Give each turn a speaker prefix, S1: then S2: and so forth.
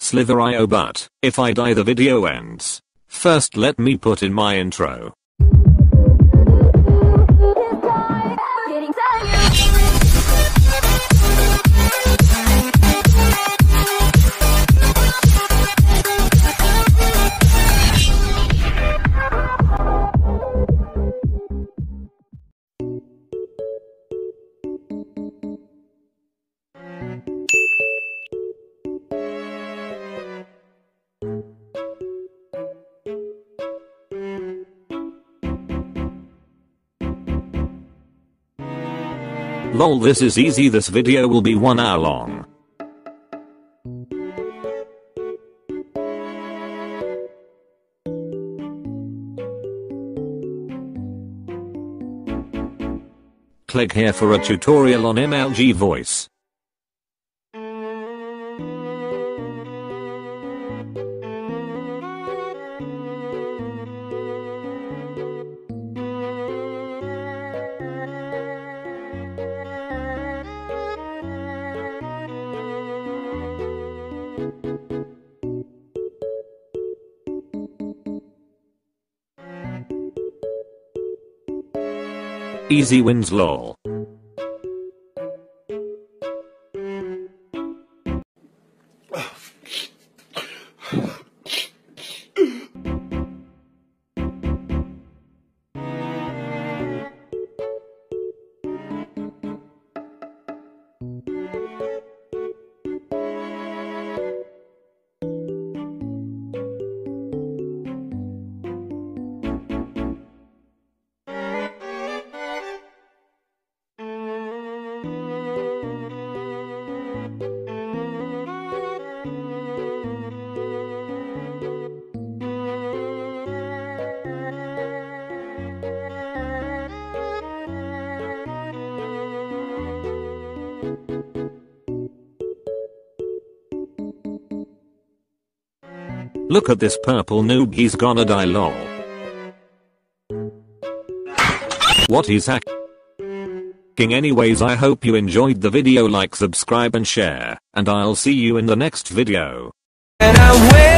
S1: Slitherio, but if I die the video ends. First let me put in my intro. Lol, this is easy. This video will be 1 hour long. Click here for a tutorial on MLG voice. Easy wins, lol. Look at this purple noob, he's gonna die, lol. What, he's hacking? Anyways, I hope you enjoyed the video. Like, subscribe and share, and I'll see you in the next video.